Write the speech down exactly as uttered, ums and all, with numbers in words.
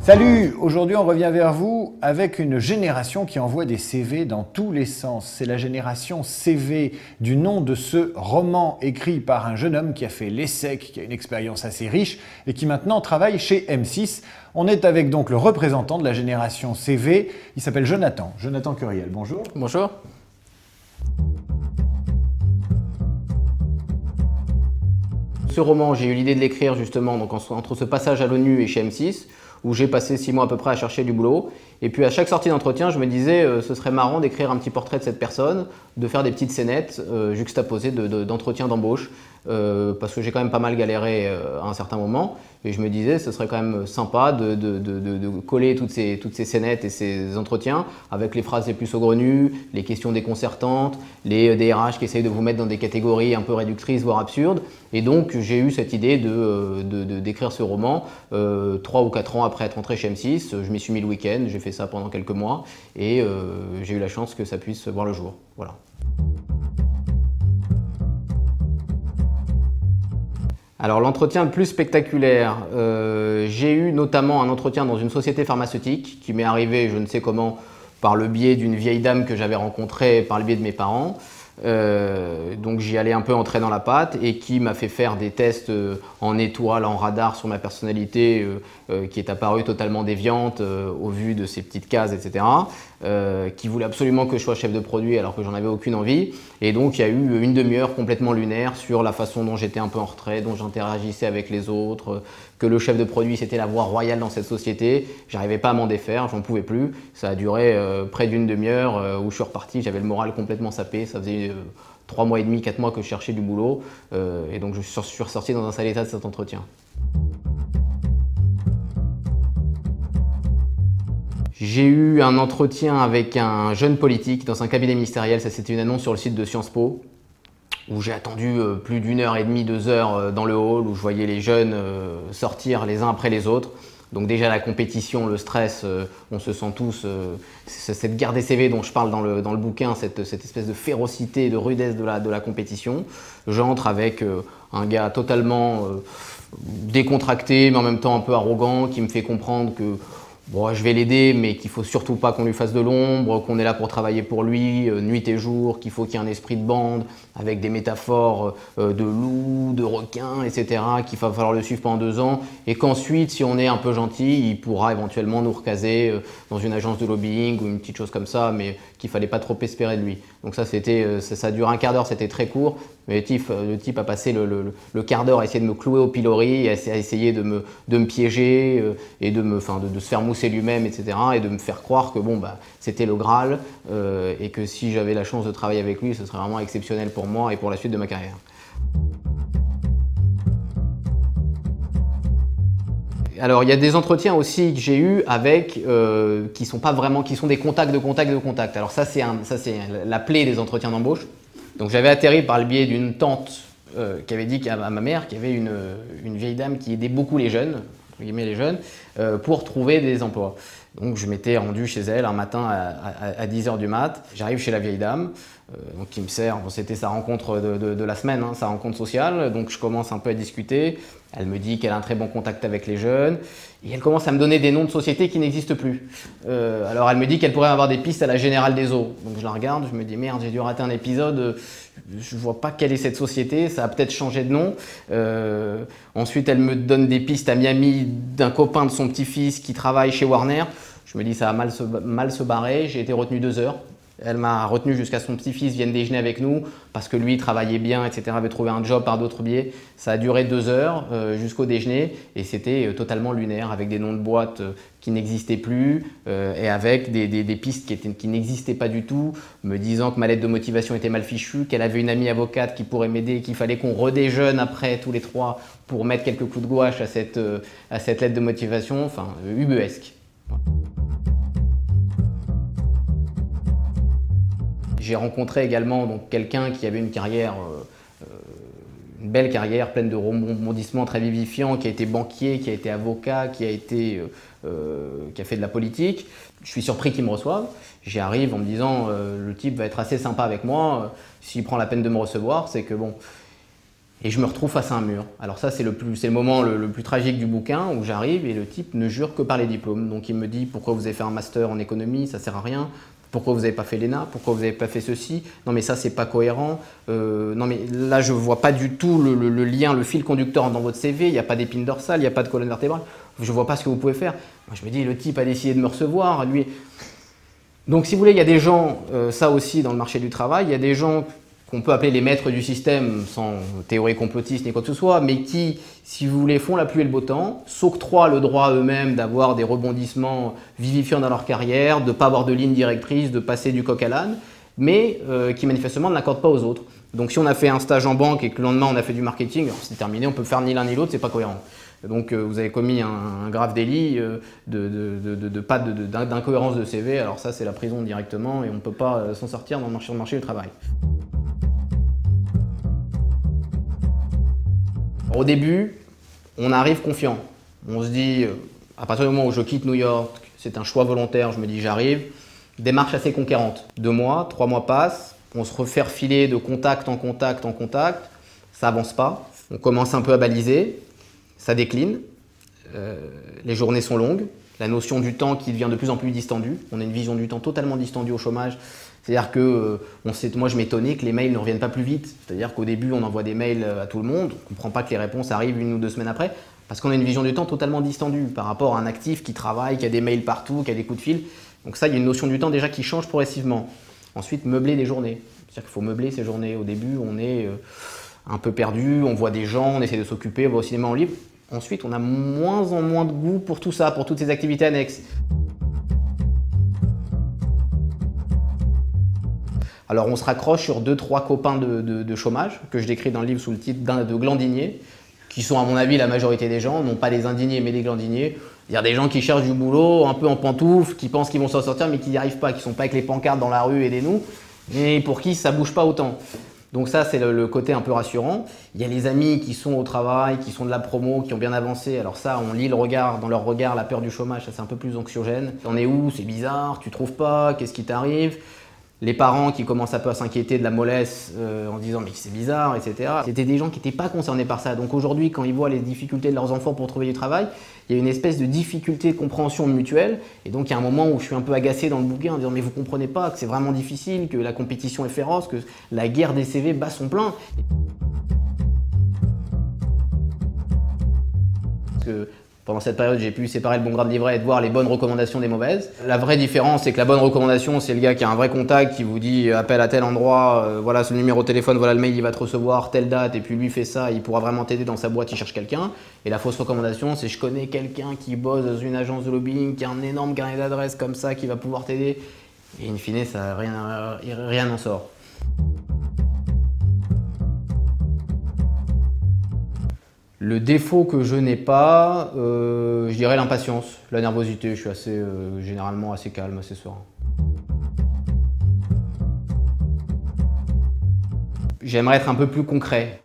Salut! Aujourd'hui, on revient vers vous avec une génération qui envoie des C V dans tous les sens. C'est la génération C V du nom de ce roman écrit par un jeune homme qui a fait l'ESSEC, qui a une expérience assez riche et qui maintenant travaille chez M six. On est avec donc le représentant de la génération C V. Il s'appelle Jonathan. Jonathan Curiel, bonjour. Bonjour. Ce roman, j'ai eu l'idée de l'écrire justement donc entre ce passage à l'ONU et chez M six, où j'ai passé six mois à peu près à chercher du boulot. Et puis à chaque sortie d'entretien, je me disais euh, ce serait marrant d'écrire un petit portrait de cette personne, de faire des petites scénettes euh, juxtaposées d'entretien de, de, d'embauche, euh, parce que j'ai quand même pas mal galéré euh, à un certain moment. Et je me disais ce serait quand même sympa de, de, de, de, de coller toutes ces, toutes ces scénettes et ces entretiens avec les phrases les plus saugrenues, les questions déconcertantes, les D R H qui essayent de vous mettre dans des catégories un peu réductrices, voire absurdes. Et donc j'ai eu cette idée de, de, de, d'écrire ce roman euh, trois ou quatre ans après être entré chez M six. Je m'y suis mis le week-end, j'ai fait ça pendant quelques mois et euh, j'ai eu la chance que ça puisse voir le jour. Voilà. Alors l'entretien le plus spectaculaire, euh, j'ai eu notamment un entretien dans une société pharmaceutique qui m'est arrivé, je ne sais comment, par le biais d'une vieille dame que j'avais rencontrée par le biais de mes parents. Euh, donc j'y allais un peu entrer dans la pâte et qui m'a fait faire des tests euh, en étoile, en radar sur ma personnalité euh, euh, qui est apparue totalement déviante euh, au vu de ces petites cases, et cetera. Euh, qui voulait absolument que je sois chef de produit alors que j'en avais aucune envie. Et donc il y a eu une demi-heure complètement lunaire sur la façon dont j'étais un peu en retrait, dont j'interagissais avec les autres, que le chef de produit c'était la voie royale dans cette société. J'arrivais pas à m'en défaire, j'en pouvais plus. Ça a duré euh, près d'une demi-heure euh, où je suis reparti, j'avais le moral complètement sapé. Ça faisait euh, trois mois et demi, quatre mois que je cherchais du boulot euh, et donc je suis ressorti dans un sale état de cet entretien. J'ai eu un entretien avec un jeune politique dans un cabinet ministériel, ça c'était une annonce sur le site de Sciences Po, où j'ai attendu plus d'une heure et demie, deux heures dans le hall, où je voyais les jeunes sortir les uns après les autres. Donc déjà la compétition, le stress, on se sent tous, cette guerre des C V dont je parle dans le, dans le bouquin, cette, cette espèce de férocité, de rudesse de la, de la compétition. J'entre avec un gars totalement décontracté, mais en même temps un peu arrogant, qui me fait comprendre que bon, je vais l'aider, mais qu'il ne faut surtout pas qu'on lui fasse de l'ombre, qu'on est là pour travailler pour lui, euh, nuit et jour, qu'il faut qu'il y ait un esprit de bande, avec des métaphores euh, de loup, de requin, et cetera, qu'il va falloir le suivre pendant deux ans, et qu'ensuite, si on est un peu gentil, il pourra éventuellement nous recaser euh, dans une agence de lobbying ou une petite chose comme ça, mais qu'il ne fallait pas trop espérer de lui. Donc ça, c'était, euh, ça, ça dure un quart d'heure, c'était très court, mais le type, le type a passé le, le, le quart d'heure à essayer de me clouer au pilori, à essayer de me, de me piéger euh, et de, me, enfin, de, de se faire mousser lui-même, et cetera. Et de me faire croire que bon, bah, c'était le Graal euh, et que si j'avais la chance de travailler avec lui, ce serait vraiment exceptionnel pour moi et pour la suite de ma carrière. Alors il y a des entretiens aussi que j'ai eu avec euh, qui sont pas vraiment, qui sont des contacts de contacts de contacts. Alors ça c'est la plaie des entretiens d'embauche. Donc j'avais atterri par le biais d'une tante euh, qui avait dit à ma mère qu'il y avait une, une vieille dame qui aidait beaucoup les jeunes, entre guillemets les jeunes, euh, pour trouver des emplois. Donc je m'étais rendu chez elle un matin à, à, à dix heures du mat. J'arrive chez la vieille dame, euh, donc qui me sert, bon, c'était sa rencontre de, de, de la semaine, hein, sa rencontre sociale. Donc je commence un peu à discuter. Elle me dit qu'elle a un très bon contact avec les jeunes. Et elle commence à me donner des noms de sociétés qui n'existent plus. Euh, alors elle me dit qu'elle pourrait avoir des pistes à la Générale des Eaux. Donc je la regarde, je me dis merde, j'ai dû rater un épisode. Je ne vois pas quelle est cette société, ça a peut-être changé de nom. Euh, ensuite, elle me donne des pistes à Miami d'un copain de son petit-fils qui travaille chez Warner. Je me dis ça va mal se, mal se barrer, j'ai été retenu deux heures. Elle m'a retenu jusqu'à ce que son petit-fils vienne déjeuner avec nous parce que lui travaillait bien, et cetera, avait trouvé un job par d'autres biais. Ça a duré deux heures euh, jusqu'au déjeuner et c'était euh, totalement lunaire avec des noms de boîtes euh, qui n'existaient plus euh, et avec des, des, des pistes qui, étaient, qui n'existaient pas du tout, me disant que ma lettre de motivation était mal fichue, qu'elle avait une amie avocate qui pourrait m'aider, qu'il fallait qu'on redéjeune après tous les trois pour mettre quelques coups de gouache à cette, euh, à cette lettre de motivation, enfin euh, ubuesque. J'ai rencontré également donc, quelqu'un qui avait une carrière, euh, une belle carrière pleine de rebondissements très vivifiants, qui a été banquier, qui a été avocat, qui a, été, euh, qui a fait de la politique. Je suis surpris qu'il me reçoive. J'y arrive en me disant euh, le type va être assez sympa avec moi. S'il prend la peine de me recevoir, c'est que bon, Et je me retrouve face à un mur. Alors ça, c'est le, plus, c'est le moment le, le plus tragique du bouquin où j'arrive et le type ne jure que par les diplômes. Donc il me dit pourquoi vous avez fait un master en économie, ça sert à rien. Pourquoi vous n'avez pas fait l'E N A? Pourquoi vous n'avez pas fait ceci? Non mais ça, c'est pas cohérent. Euh, non mais là, je vois pas du tout le, le, le lien, le fil conducteur dans votre C V. Il n'y a pas d'épine dorsale, il n'y a pas de colonne vertébrale. Je vois pas ce que vous pouvez faire. Moi, je me dis, le type a décidé de me recevoir. Lui. Donc si vous voulez, il y a des gens, euh, ça aussi dans le marché du travail, il y a des gens qu'on peut appeler les maîtres du système, sans théorie complotiste ni quoi que ce soit, mais qui, si vous voulez, font la pluie et le beau temps, s'octroient le droit eux-mêmes d'avoir des rebondissements vivifiants dans leur carrière, de ne pas avoir de ligne directrice, de passer du coq à l'âne, mais euh, qui manifestement ne l'accordent pas aux autres. Donc si on a fait un stage en banque et que le lendemain on a fait du marketing, c'est terminé, on peut faire ni l'un ni l'autre, c'est pas cohérent. Donc euh, vous avez commis un, un grave délit euh, de, de, de, de, de pas de, de, d'incohérence de C V, alors ça c'est la prison directement et on ne peut pas euh, s'en sortir dans le marché, dans le marché du travail. Au début, on arrive confiant. On se dit, à partir du moment où je quitte New York, c'est un choix volontaire, je me dis j'arrive. Démarche assez conquérante. Deux mois, trois mois passent, on se refait filer de contact en contact en contact, ça avance pas. On commence un peu à baliser, ça décline, euh, les journées sont longues, la notion du temps qui devient de plus en plus distendue. On a une vision du temps totalement distendue au chômage. C'est-à-dire que euh, on sait, moi je m'étonnais que les mails ne reviennent pas plus vite. C'est-à-dire qu'au début on envoie des mails à tout le monde, on ne comprend pas que les réponses arrivent une ou deux semaines après, parce qu'on a une vision du temps totalement distendue par rapport à un actif qui travaille, qui a des mails partout, qui a des coups de fil. Donc ça, il y a une notion du temps déjà qui change progressivement. Ensuite, meubler des journées. C'est-à-dire qu'il faut meubler ces journées. Au début, on est euh, un peu perdu, on voit des gens, on essaie de s'occuper, on va au cinéma en libre. Ensuite, on a moins en moins de goût pour tout ça, pour toutes ces activités annexes. Alors on se raccroche sur deux, trois copains de, de, de chômage, que je décris dans le livre sous le titre de glandiniers, qui sont à mon avis la majorité des gens, non pas des indignés mais des glandiniers. C'est-à-dire des gens qui cherchent du boulot, un peu en pantoufles, qui pensent qu'ils vont s'en sortir mais qui n'y arrivent pas, qui ne sont pas avec les pancartes dans la rue, aidez-nous, et pour qui ça ne bouge pas autant. Donc ça, c'est le, le côté un peu rassurant. Il y a les amis qui sont au travail, qui sont de la promo, qui ont bien avancé. Alors ça, on lit le regard, dans leur regard, la peur du chômage, ça c'est un peu plus anxiogène. T'en es où? C'est bizarre, tu trouves pas, qu'est-ce qui t'arrive? Les parents qui commencent un peu à s'inquiéter de la mollesse euh, en disant mais c'est bizarre, et cetera. C'était des gens qui n'étaient pas concernés par ça. Donc aujourd'hui, quand ils voient les difficultés de leurs enfants pour trouver du travail, il y a une espèce de difficulté de compréhension mutuelle. Et donc il y a un moment où je suis un peu agacé dans le bouquin en disant mais vous comprenez pas que c'est vraiment difficile, que la compétition est féroce, que la guerre des C V bat son plein. Parce que pendant cette période, j'ai pu séparer le bon gras de l'ivraie et de voir les bonnes recommandations des mauvaises. La vraie différence, c'est que la bonne recommandation, c'est le gars qui a un vrai contact, qui vous dit appelle à tel endroit, euh, voilà ce numéro de téléphone, voilà le mail, il va te recevoir, telle date, et puis lui fait ça, il pourra vraiment t'aider dans sa boîte, il cherche quelqu'un. Et la fausse recommandation, c'est je connais quelqu'un qui bosse dans une agence de lobbying, qui a un énorme carnet d'adresses comme ça, qui va pouvoir t'aider. Et in fine, ça, rien, rien n'en sort. Le défaut que je n'ai pas, euh, je dirais l'impatience, la nervosité. Je suis assez, euh, généralement assez calme, assez serein. J'aimerais être un peu plus concret.